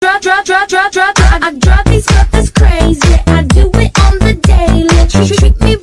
I drive these brothers crazy. I do it on the daily. Treat me.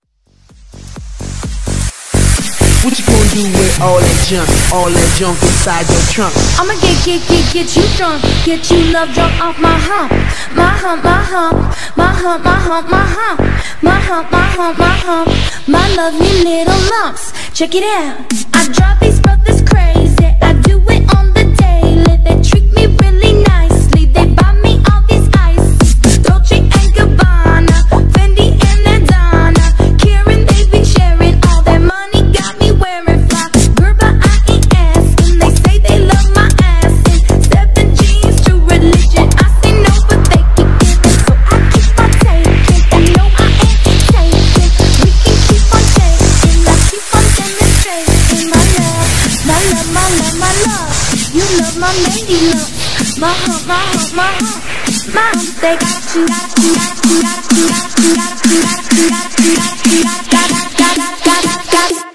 What you gonna do with all that junk inside your trunk? I'ma get you drunk, get you love drunk off my hump, my hump, my hump, my hump, my hump, my hump, my hump, my hump, my hump, my lovely little lumps. Check it out. I drive these brothers crazy. I do it on the daily. They treat me really nicely. They buy me all these ices, Dolce and Gabbana, Fendi and Adana, Karen, they be sharing all their money. Got me wearing fly, girl, but I ain't asking. They say they love my ass in 7 jeans, true religion. I say no, but they keep giving, so I keep on taking. And no, I ain't taking. We can keep on taking. I keep on demonstrating my love, my love, my love, my love. You love my lady love, my hump, my hump, my hump, my hump. They got you, got you, got you, got you, got you, got you, got you, got you, got you, got you, got you, got you, got you.